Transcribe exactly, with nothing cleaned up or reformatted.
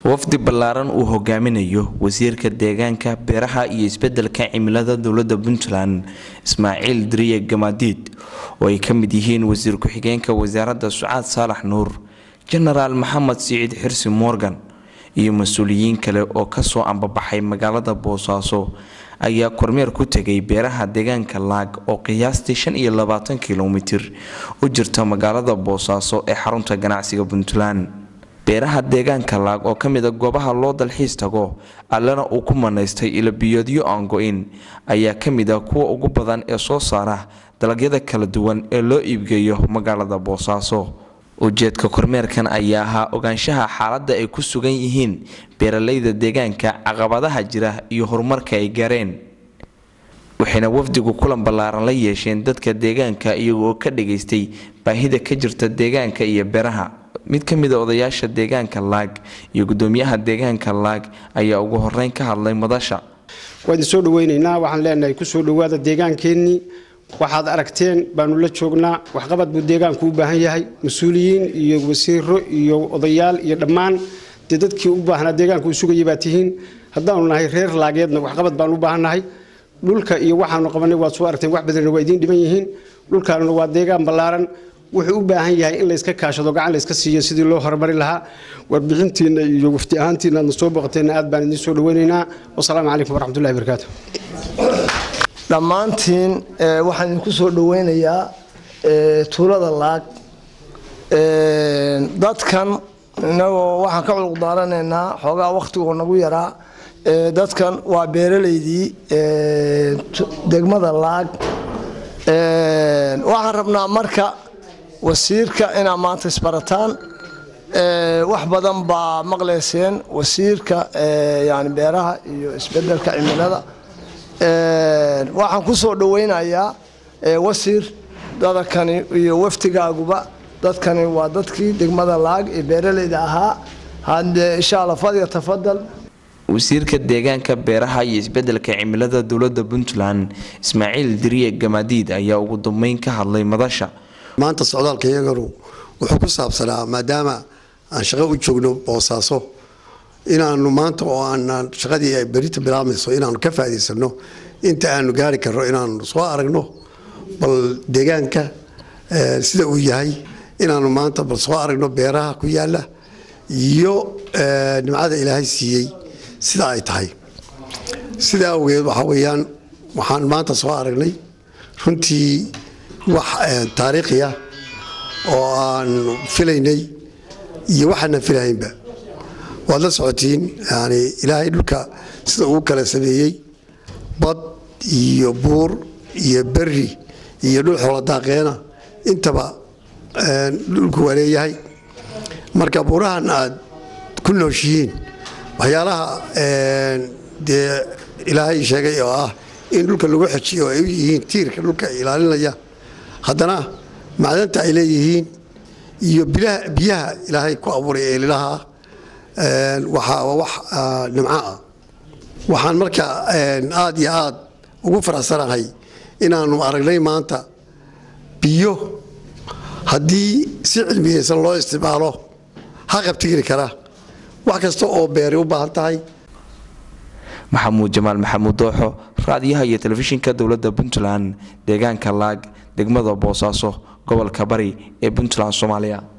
wafdi ballaaran uu hogaaminayo wasiirka deegaanka beeraha iyo isbedelka cimilada dowladda Puntland Ismaaciil Diriye Gamadiid oo ay kamid yihiin wasiir ku xigeenka wasaaradda Sucaad Saalax Nuur General Maxamed Saciid Xirsi Morgan iyo mas'uuliyiin kale oo ka soo ambabaxay magaalada Boosaaso ayaa kormeer ku tagay beeraha deegaanka Laag oo qiyaastii shan iyo labaatan kiiloomitir u jirta magaalada Boosaaso ee xarunta ganacsiga Puntland. beeraha deegaanka Laag oo kamid ah goobaha loo dalxiis tago allana uu ku manaystay ila biyoodyo aan go'in ayaa kamid ah kuwa ugu badan ee soo saara dalagyada kala duwan ee loo iibgeeyo magaalada Boosaaso. ujeedka kormeerkan ayaa ahaa ogaanshaha xaaladda ay ku sugan yihiin beeralayda deegaanka, caqabadaha jira iyo horumarka ay gaareen. waxayna wafdigu kulan ballaaran la yeesheen dadka deegaanka iyagoo ka dhageystay baahida ka jirta deegaanka iyo beeraha. mid ka mid ah odayaasha deegaanka Laag iyo gudoomiyaha deegaanka Laag ayaa ugu horeyn ka hadlay madasha. waan soo dhaweynaynaa, waxaan leenahay ku soo dhawaada deegaankeenni. waxaad aragteen baanu la joognaa, wax qabad buu deegaanku u baahan yahay. mas'uuliyiin iyo wasiiro iyo odayaal iyo dhammaan dadkii u baahnaa deegaanku sugayay baa tihiin. haddaanu nahay reer Laageedna wax qabad baan u baahanahay. dhulka iyo waxaanu qabanay waa soo aragteen, wax badan waa idin dhiman yihiin. dhulkaana waa deegaan ballaaran, wuxuu u baahan yahay in la iska kaashado, gacan la iska siiyo sidii loo horumari lahaa. warbixintiina iyo wafti ahaantiina aad soo boqoteen aad baan idin soo dhaweynaynaa. wassalaamu calaykum waraxmatullaahi wabarakaatuh. dhammaantiin waxaan idinku soo dhaweynayaa tuulada Laag. dadkan inagoo waxaan ka culuq daaranaynaa xoogaa waqtigoo nagu yaraa. dadkan waa beeralaydii degmada Laag. waxaan rabnaa marka wasiirka inaa maanta isbarataan. wax badan baa maqleyseen wasiirka yani beeraha iyo isbedelka cimilada. waxaan ku soo dhaweynayaa wasiir dadkani iyo waftigaaguba. dadkani waa dadkii degmada Laag ee beeralayda ahaa. hadda insha Allah fadhiya tafadal. wasiirka deegaanka beeraha iyo isbedelka cimilada dowladda Puntland Ismaaciil Diriye Gamadiid ayaa ugu dambeyn ka hadlay madasha. maanta socdaalka iyaganu wuxuu ku saabsanaa maadaama aan shaqo u joogno Boosaaso inaanu maanta oo aan shaqadii ay berita bilaabmayso inaanu ka faa'iideysano inta aanu gaari karno inaanu soo aragno bal deegaanka sida uu yahay, inaanu maanta bal soo aragno beeraha ku yaala iyo nimcada Ilaahay siiyay sida ay tahay. sida awgeed waxa weeyaan waxaan maanta soo aragnay runtii wax taariikhi ah oo aan filaynay iyo waxaan filaynba. waad la socotiin yani Ilaahay dhulka sida uu kala sameeyay bad iyo buur iyo berri iyo dhul xoolo daaqeena intaba dhulku waa leeyahay. marka buurahan aad ku nooshiin waxyaalaha dee Ilaahay sheegay oo ah in dhulka lagu xajiyo ay yihiin tiirka dhulka ilaalinaya, haddana macdanta ay leeyihiin iyo biyaha Ilaahay ku abuuray ee ilaha waxa wax nimco ah. waxaan marka aad iyo aad ugu faraxsanahay inaanu aragnay maanta biyo haddii si cilmiyeysan loo isticmaalo ha qabtiri kara wax kasta oo beeri u baahan tahay. maxamuud jamaal maxamuud dooxo, raadiyaha iyo telefishinka dowladda Puntland, deegaanka Laag, degmada Boosaaso, gobolka Bari ee Puntland, Soomaaliya.